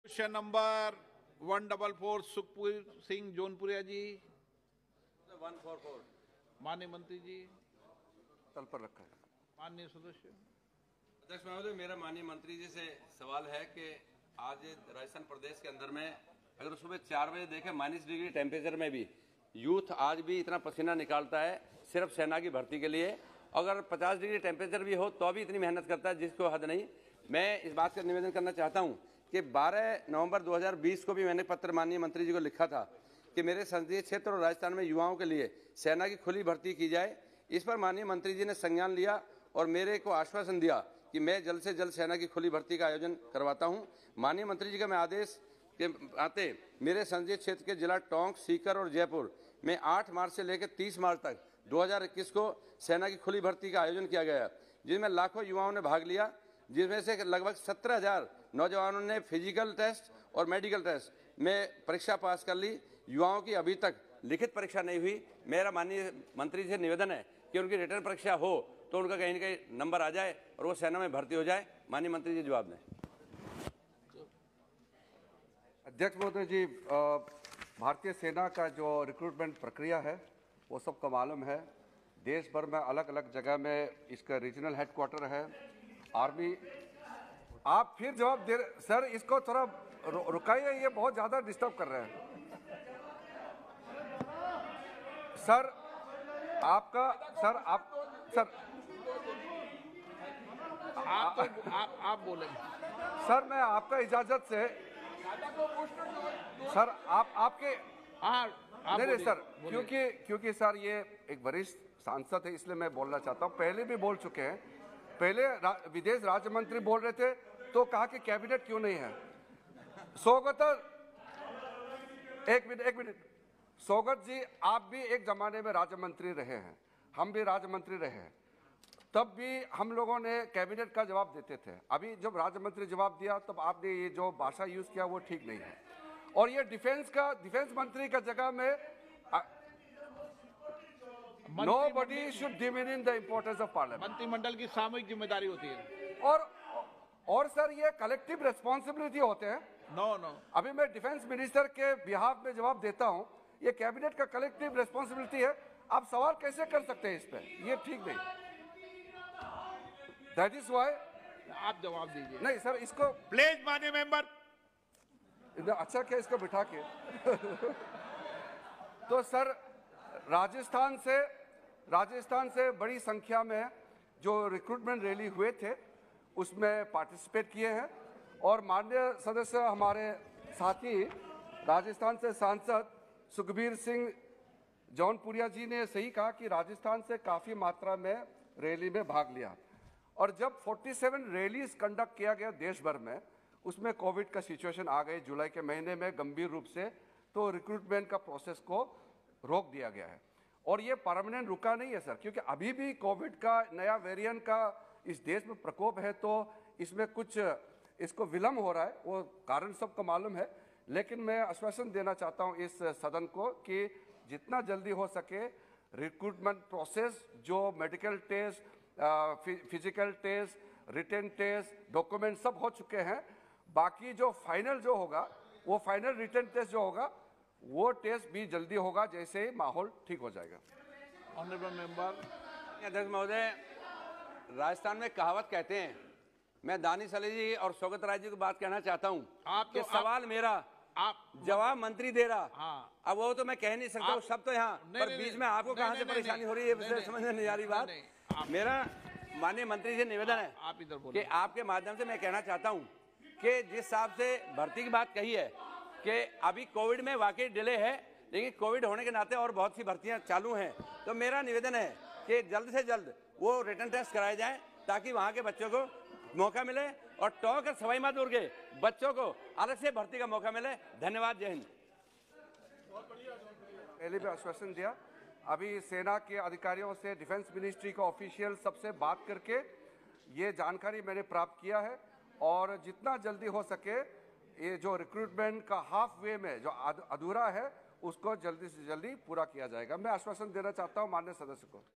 Question number 144 Sukhpur Singh Jaunpuria ji. 144 माननीय मंत्री जी, तल पर रखा है। माननीय सदस्य। अध्यक्ष महोदय, मेरा माननीय मंत्री जी से सवाल है कि आज राजस्थान प्रदेश के अंदर में अगर सुबह 4 बजे देखें -डिग्री टेम्परेचर में भी यूथ आज भी इतना पसीना निकालता है सिर्फ सेना की भर्ती के लिए। अगर 50 डिग्री टेम्परेचर भी हो तो भी इतनी मेहनत करता है जिसको हद नहीं। मैं इस बात का निवेदन करना चाहता हूं कि 12 नवंबर 2020 को भी मैंने पत्र माननीय मंत्री जी को लिखा था कि मेरे संसदीय क्षेत्र और राजस्थान में युवाओं के लिए सेना की खुली भर्ती की जाए। इस पर माननीय मंत्री जी ने संज्ञान लिया और मेरे को आश्वासन दिया कि मैं जल्द से जल्द सेना की खुली भर्ती का आयोजन करवाता हूं। माननीय मंत्री जी का मैं आदेश के आते मेरे संसदीय क्षेत्र के जिला टोंक, सीकर और जयपुर में 8 मार्च से लेकर 30 मार्च तक 2021 को सेना की खुली भर्ती का आयोजन किया गया, जिसमें लाखों युवाओं ने भाग लिया, जिसमें से लगभग 17,000 नौजवानों ने फिजिकल टेस्ट और मेडिकल टेस्ट में परीक्षा पास कर ली। युवाओं की अभी तक लिखित परीक्षा नहीं हुई। मेरा माननीय मंत्री जी से निवेदन है कि उनकी रिटर्न परीक्षा हो तो उनका कहीं न कहीं नंबर आ जाए और वो सेना में भर्ती हो जाए। माननीय मंत्री जी जवाब दें। अध्यक्ष महोदय जी, भारतीय सेना का जो रिक्रूटमेंट प्रक्रिया है वो सबको मालूम है। देश भर में अलग अलग जगह में इसका रीजनल हेडक्वार्टर है। आर्मी, आप फिर जवाब दे सर, इसको थोड़ा रुकाइए, ये बहुत ज़्यादा डिस्टर्ब कर रहे हैं सर। आपका सर आप बोले सर, मैं आपका इजाजत से सर आपके नहीं सर, क्योंकि सर ये एक वरिष्ठ सांसद है इसलिए मैं बोलना चाहता हूँ। पहले भी बोल चुके हैं, पहले विदेश राज्य मंत्री बोल रहे थे तो कहा कि कैबिनेट क्यों नहीं है। सौगत, एक मिनट सौगत जी, आप भी एक जमाने में राज्य मंत्री रहे हैं, हम भी राज्य मंत्री रहे हैं, तब भी हम लोगों ने कैबिनेट का जवाब देते थे। अभी जब राज्य मंत्री जवाब दिया तब आपने ये जो भाषा यूज किया वो ठीक नहीं है। और ये डिफेंस मंत्री का जगह में nobody should diminish the importance of parliament. मंत्रिमंडल की सामूहिक जिम्मेदारी होती है और सर ये कलेक्टिव रिस्पॉन्सिबिलिटी होते हैं। नो अभी मैं डिफेंस मिनिस्टर के बिहाफ में जवाब देता हूं, ये कैबिनेट का कलेक्टिव रिस्पॉन्सिबिलिटी है। आप सवाल कैसे कर सकते हैं इस पे, ये ठीक नहीं। दैट इज वाई आप जवाब दीजिए। नहीं सर, इसको प्लीज माननीय मेंबर। अच्छा क्या इसको बिठा के तो सर राजस्थान से बड़ी संख्या में जो रिक्रूटमेंट रैली हुए थे उसमें पार्टिसिपेट किए हैं। और माननीय सदस्य हमारे साथी राजस्थान से सांसद सुखबीर सिंह जौनपुरिया जी ने सही कहा कि राजस्थान से काफ़ी मात्रा में रैली में भाग लिया। और जब 47 रैलीज कंडक्ट किया गया देश भर में, उसमें कोविड का सिचुएशन आ गई जुलाई के महीने में गंभीर रूप से, तो रिक्रूटमेंट का प्रोसेस को रोक दिया गया है। और ये परमानेंट रुका नहीं है सर, क्योंकि अभी भी कोविड का नया वेरिएंट का इस देश में प्रकोप है, तो इसमें कुछ इसको विलम्ब हो रहा है, वो कारण सबको मालूम है। लेकिन मैं आश्वासन देना चाहता हूँ इस सदन को कि जितना जल्दी हो सके रिक्रूटमेंट प्रोसेस, जो medical test, physical test, written test, document सब हो चुके हैं। बाकी जो फाइनल जो होगा, वो फाइनल रिटन टेस्ट जो होगा वो टेस्ट भी जल्दी होगा जैसे ही माहौल ठीक हो जाएगा। Honourable member. अध्यक्ष महोदय, राजस्थान में कहावत कहते हैं, मैं दानिश अली जी और सौगत राय जी को बात कहना चाहता हूँ कि सवाल मेरा, आप जवाब मंत्री दे रहा। हाँ। अब वो तो मैं कह नहीं सकता हूँ, सब तो यहाँ पर बीच में आपको कहाँ से परेशानी हो रही है समझ में नहीं आ रही बात। मेरा माननीय मंत्री जी निवेदन है आप इधर बोलिए। कि आपके माध्यम से मैं कहना चाहता हूँ कि जिस हिसाब से भर्ती की बात कही है कि अभी कोविड में वाकई डिले है, लेकिन कोविड होने के नाते और बहुत सी भर्तियां चालू हैं, तो मेरा निवेदन है कि जल्द से जल्द वो रिटर्न टेस्ट कराए जाएं ताकि वहां के बच्चों को मौका मिले और टोंक और सवाई माधोपुर के बच्चों को अलग से भर्ती का मौका मिले। धन्यवाद, जय हिंद। पहले भी आश्वासन दिया, अभी सेना के अधिकारियों से, डिफेंस मिनिस्ट्री के ऑफिशियल सबसे बात करके ये जानकारी मैंने प्राप्त किया है और जितना जल्दी हो सके ये जो रिक्रूटमेंट का हाफ वे में जो अधूरा है उसको जल्दी से जल्दी पूरा किया जाएगा। मैं आश्वासन देना चाहता हूं माननीय सदस्य को।